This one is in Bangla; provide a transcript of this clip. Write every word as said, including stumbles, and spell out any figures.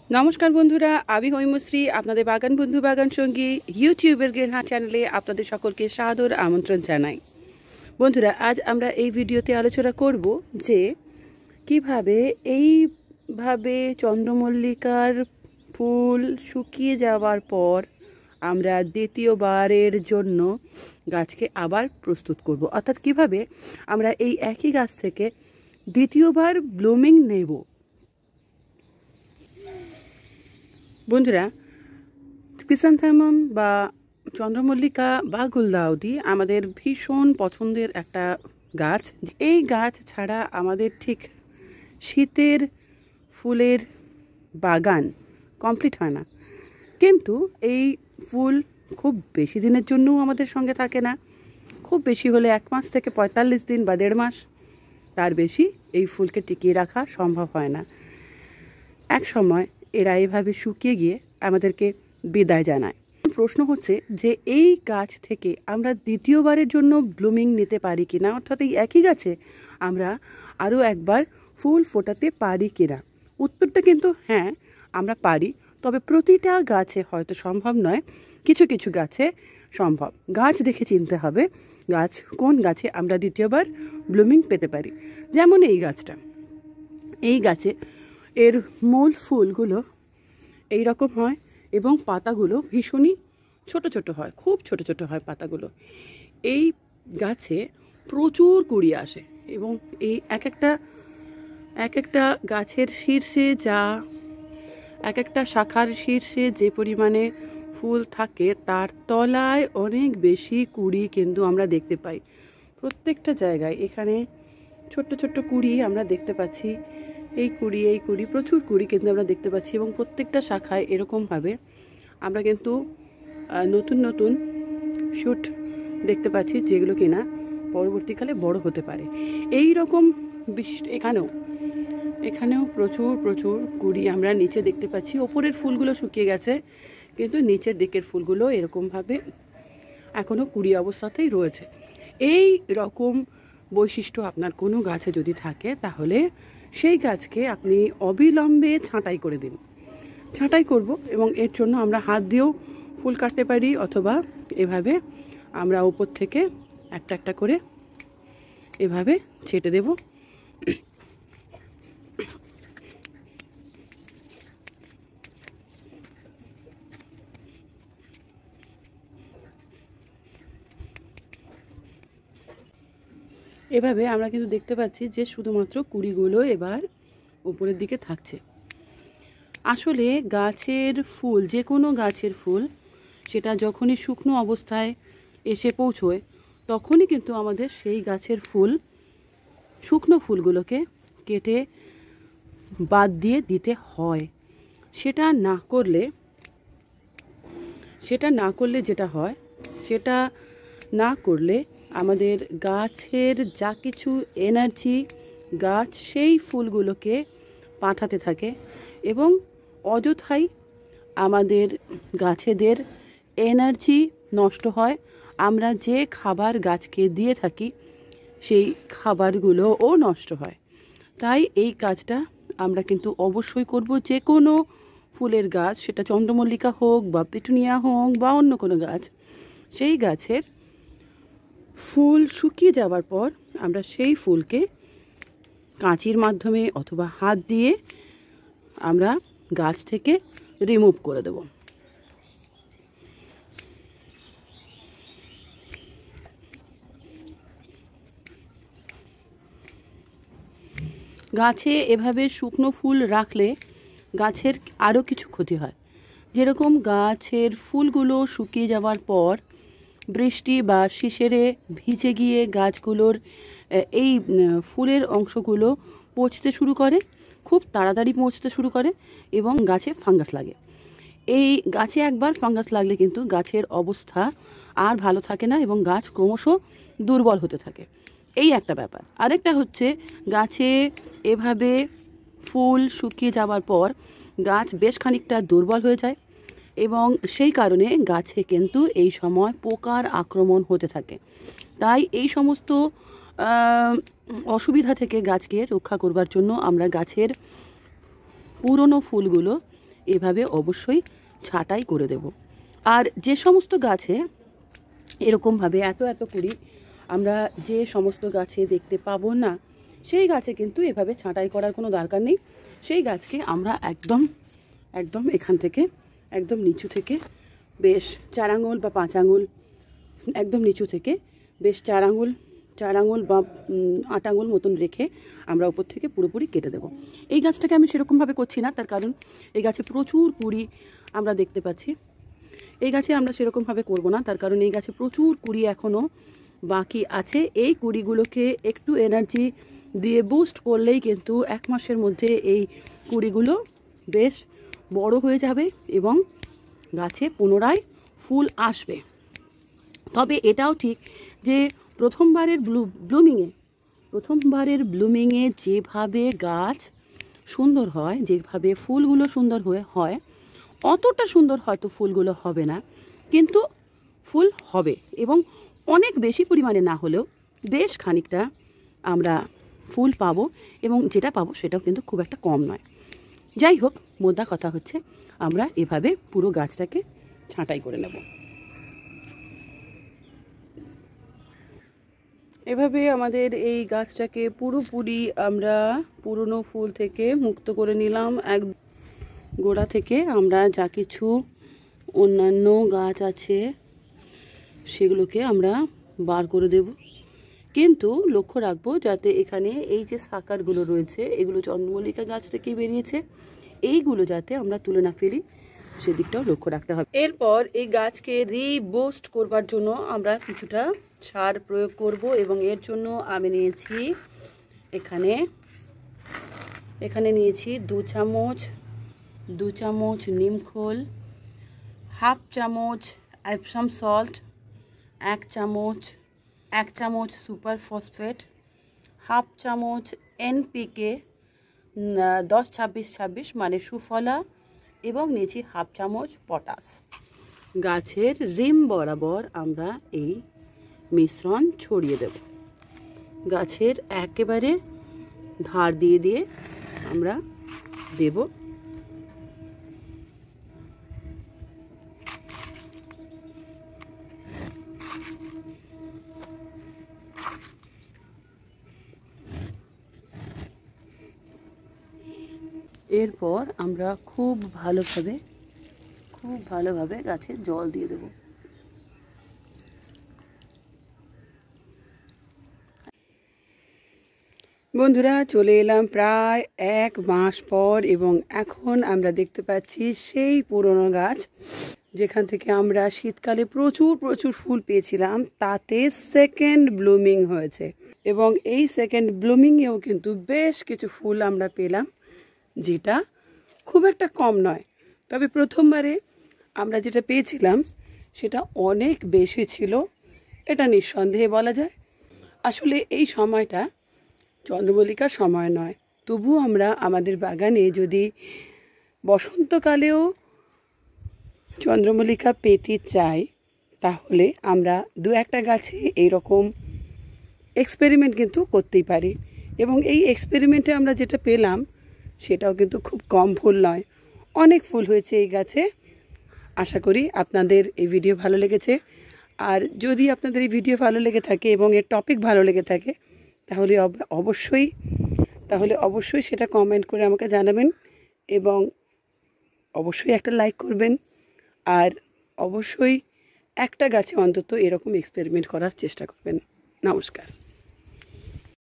নমস্কার বন্ধুরা, আমি হৈমশ্রী, আপনাদের বাগান বন্ধু বাগান সঙ্গী ইউটিউবের গ্রিনহার্ট চ্যানেলে আপনাদের সকলকে সাদর আমন্ত্রণ জানাই। বন্ধুরা, আজ আমরা এই ভিডিওতে আলোচনা করব যে কিভাবে এইভাবে চন্দ্রমল্লিকার ফুল শুকিয়ে যাওয়ার পর আমরা দ্বিতীয়বারের জন্য গাছকে আবার প্রস্তুত করব, অর্থাৎ কিভাবে আমরা এই একই গাছ থেকে দ্বিতীয়বার ব্লুমিং নেব। বন্ধুরা, ক্রিসান্থেমাম বা চন্দ্রমল্লিকা বা গুলদাউদি আমাদের ভীষণ পছন্দের একটা গাছ। এই গাছ ছাড়া আমাদের ঠিক শীতের ফুলের বাগান কমপ্লিট হয় না। কিন্তু এই ফুল খুব বেশি দিনের জন্যও আমাদের সঙ্গে থাকে না। খুব বেশি হলে এক মাস থেকে পঁয়তাল্লিশ দিন বা দেড় মাস, তার বেশি এই ফুলকে টিকিয়ে রাখা সম্ভব হয় না। এক সময় এরা এভাবে শুকিয়ে গিয়ে আমাদেরকে বিদায় জানায়। প্রশ্ন হচ্ছে যে এই গাছ থেকে আমরা দ্বিতীয়বারের জন্য ব্লুমিং নিতে পারি কিনা, অর্থাৎ এই একই গাছে আমরা আরও একবার ফুল ফোটাতে পারি কিনা। উত্তরটা কিন্তু হ্যাঁ, আমরা পারি, তবে প্রতিটা গাছে হয়তো সম্ভব নয়, কিছু কিছু গাছে সম্ভব। গাছ দেখে চিনতে হবে গাছ কোন গাছে আমরা দ্বিতীয়বার ব্লুমিং পেতে পারি। যেমন এই গাছটা, এই গাছে এর মূল ফুলগুলো এই রকম হয় এবং পাতাগুলো ভীষণই ছোট ছোট হয়, খুব ছোট ছোট হয় পাতাগুলো। এই গাছে প্রচুর কুড়ি আসে এবং এই এক একটা এক একটা গাছের শীর্ষে যা এক একটা শাখার শীর্ষে যে পরিমাণে ফুল থাকে তার তলায় অনেক বেশি কুড়ি কিন্তু আমরা দেখতে পাই। প্রত্যেকটা জায়গায় এখানে ছোট্ট ছোট্ট কুড়ি আমরা দেখতে পাচ্ছি। এই কুড়ি এই কুড়ি প্রচুর কুড়ি কিন্তু আমরা দেখতে পাচ্ছি এবং প্রত্যেকটা শাখায় এরকমভাবে আমরা কিন্তু নতুন নতুন শুট দেখতে পাচ্ছি, যেগুলো কিনা পরবর্তীকালে বড় হতে পারে। এই রকম বিশিষ্ট এখানেও এখানেও প্রচুর প্রচুর কুড়ি আমরা নিচে দেখতে পাচ্ছি। ওপরের ফুলগুলো শুকিয়ে গেছে কিন্তু নিচের দিকের ফুলগুলো এরকমভাবে এখনও কুড়ি অবস্থাতেই রয়েছে। এই রকম বৈশিষ্ট্য আপনার কোনো গাছে যদি থাকে তাহলে সেই গাছকে আপনি অবিলম্বে ছাঁটাই করে দিন। ছাঁটাই করব এবং এর জন্য আমরা হাত দিয়েও ফুল কাটতে পারি, অথবা এভাবে আমরা উপর থেকে একটা একটা করে এভাবে ছেটে দেব। এভাবে আমরা কিন্তু দেখতে পাচ্ছি যে শুধুমাত্র কুড়িগুলো এবার উপরের দিকে থাকছে। আসলে গাছের ফুল, যে কোনো গাছের ফুল, সেটা যখনই শুকনো অবস্থায় এসে পৌঁছয় তখনই কিন্তু আমাদের সেই গাছের ফুল শুকনো ফুলগুলোকে কেটে বাদ দিয়ে দিতে হয়। সেটা না করলে সেটা না করলে যেটা হয়, সেটা না করলে আমাদের গাছের যা কিছু এনার্জি গাছ সেই ফুলগুলোকে পাঠাতে থাকে এবং অযথাই আমাদের গাছেদের এনার্জি নষ্ট হয়। আমরা যে খাবার গাছকে দিয়ে থাকি সেই খাবারগুলোও নষ্ট হয়। তাই এই কাজটা আমরা কিন্তু অবশ্যই করব। যে কোনো ফুলের গাছ, সেটা চন্দ্রমল্লিকা হোক বা পেটুনিয়া হোক বা অন্য কোনো গাছ, সেই গাছের ফুল শুকিয়ে যাওয়ার পর আমরা সেই ফুলকে কাঁচির মাধ্যমে অথবা হাত দিয়ে আমরা গাছ থেকে রিমুভ করে দেব। গাছে এভাবে শুকনো ফুল রাখলে গাছের আরও কিছু ক্ষতি হয়। যেরকম গাছের ফুলগুলো শুকিয়ে যাওয়ার পর বৃষ্টি বা শিশিরে ভিজে গিয়ে গাছগুলোর এই ফুলের অংশগুলো পচতে শুরু করে, খুব তাড়াতাড়ি পচতে শুরু করে এবং গাছে ফাঙ্গাস লাগে। এই গাছে একবার ফাঙ্গাস লাগলে কিন্তু গাছের অবস্থা আর ভালো থাকে না এবং গাছ ক্রমশ দুর্বল হতে থাকে। এই একটা ব্যাপার। আরেকটা হচ্ছে, গাছে এভাবে ফুল শুকিয়ে যাওয়ার পর গাছ বেশ খানিকটা দুর্বল হয়ে যায় এবং সেই কারণে গাছে কিন্তু এই সময় পোকার আক্রমণ হতে থাকে। তাই এই সমস্ত অসুবিধা থেকে গাছকে রক্ষা করবার জন্য আমরা গাছের পুরনো ফুলগুলো এভাবে অবশ্যই ছাঁটাই করে দেব। আর যে সমস্ত গাছে এরকমভাবে এত এত কুড়ি আমরা যে সমস্ত গাছে দেখতে পাবো না, সেই গাছে কিন্তু এভাবে ছাঁটাই করার কোনো দরকার নেই। সেই গাছকে আমরা একদম একদম এখান থেকে একদম নিচু থেকে বেশ চার আঙুল বা পাঁচ আঙুল, একদম নিচু থেকে বেশ চার আঙুল চার আঙুল বা আট আঙুল মতন রেখে আমরা উপর থেকে পুরোপুরি কেটে দেব। এই গাছটাকে আমি সেরকমভাবে করছি না, তার কারণ এই গাছে প্রচুর কুড়ি আমরা দেখতে পাচ্ছি। এই গাছে আমরা সেরকমভাবে করব না, তার কারণ এই গাছে প্রচুর কুড়ি এখনও বাকি আছে। এই কুড়িগুলোকে একটু এনার্জি দিয়ে বুস্ট করলেই কিন্তু এক মাসের মধ্যে এই কুড়িগুলো বেশ বড় হয়ে যাবে এবং গাছে পুনরায় ফুল আসবে। তবে এটাও ঠিক যে প্রথমবারের ব্লু ব্লুমিংয়ে প্রথমবারের ব্লুমিংয়ে যেভাবে গাছ সুন্দর হয়, যেভাবে ফুলগুলো সুন্দর হয়ে হয়, অতটা সুন্দর হয়তো ফুলগুলো হবে না, কিন্তু ফুল হবে এবং অনেক বেশি পরিমাণে না হলেও বেশ খানিকটা আমরা ফুল পাবো এবং যেটা পাবো সেটাও কিন্তু খুব একটা কম নয়। যাই হোক, মোদ্দা কথা হচ্ছে আমরা এভাবে পুরো গাছটাকে ছাঁটাই করে নেব। এভাবে আমাদের এই গাছটাকে পুরোপুরি আমরা পুরনো ফুল থেকে মুক্ত করে নিলাম। এক গোড়া থেকে আমরা যা কিছু অন্যান্য গাছ আছে সেগুলোকে আমরা বার করে দেব, কিন্তু লক্ষ্য রাখবো যাতে এখানে এই যে সাকারগুলো রয়েছে এগুলো চন্দ্রমল্লিকা গাছ থেকেই বেরিয়েছে, এইগুলো যাতে আমরা তুলে না ফেলি সেদিকটাও লক্ষ্য রাখতে হবে। এরপর এই গাছকে রিবুস্ট করবার জন্য আমরা কিছুটা সার প্রয়োগ করব এবং এর জন্য আমি নিয়েছি এখানে এখানে নিয়েছি দু চামচ দু চামচ নিমখোল, হাফ চামচ এপসাম সল্ট, এক চামচ এক চামচ সুপার ফসফেট, হাফ চামচ এনপিকে দশ ছাব্বিশ ছাব্বিশ মানে সুফলা, এবং নিয়েছি হাফ চামচ পটাশ। গাছের রিম বরাবর আমরা এই মিশ্রণ ছড়িয়ে দেব। গাছের একেবারে ধার দিয়ে দিয়ে আমরা দেব। এরপর আমরা খুব ভালোভাবে খুব ভালোভাবে গাছে জল দিয়ে দেব। বন্ধুরা, চলে এলাম প্রায় এক মাস পর এবং এখন আমরা দেখতে পাচ্ছি সেই পুরনো গাছ যেখান থেকে আমরা শীতকালে প্রচুর প্রচুর ফুল পেয়েছিলাম, তাতে সেকেন্ড ব্লুমিং হয়েছে এবং এই সেকেন্ড ব্লুমিংয়েও কিন্তু বেশ কিছু ফুল আমরা পেলাম, যেটা খুব একটা কম নয়। তবে প্রথমবারে আমরা যেটা পেয়েছিলাম সেটা অনেক বেশি ছিল, এটা নিঃসন্দেহে বলা যায়। আসলে এই সময়টা চন্দ্রমল্লিকার সময় নয়, তবু আমরা আমাদের বাগানে যদি বসন্তকালেও চন্দ্রমল্লিকা পেতে চাই তাহলে আমরা দু একটা গাছে এইরকম এক্সপেরিমেন্ট কিন্তু করতেই পারি এবং এই এক্সপেরিমেন্টে আমরা যেটা পেলাম সেটাও কিন্তু খুব কম ফুল নয়, অনেক ফুল হয়েছে এই গাছে। আশা করি আপনাদের এই ভিডিও ভালো লেগেছে, আর যদি আপনাদের এই ভিডিও ভালো লেগে থাকে এবং এর টপিক ভালো লেগে থাকে তাহলে অবশ্যই তাহলে অবশ্যই সেটা কমেন্ট করে আমাকে জানাবেন এবং অবশ্যই একটা লাইক করবেন, আর অবশ্যই একটা গাছে অন্তত এরকম এক্সপেরিমেন্ট করার চেষ্টা করবেন। নমস্কার।